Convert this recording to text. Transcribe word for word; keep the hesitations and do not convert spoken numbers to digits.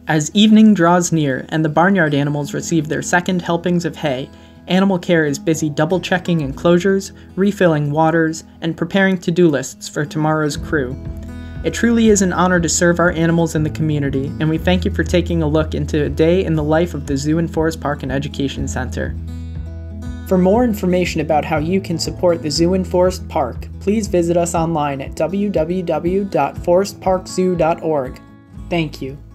As evening draws near and the barnyard animals receive their second helpings of hay, Animal Care is busy double-checking enclosures, refilling waters, and preparing to-do lists for tomorrow's crew. It truly is an honor to serve our animals in the community, and we thank you for taking a look into a day in the life of the Zoo and Forest Park and Education Center. For more information about how you can support the Zoo and Forest Park, please visit us online at w w w dot forest park zoo dot org. Thank you.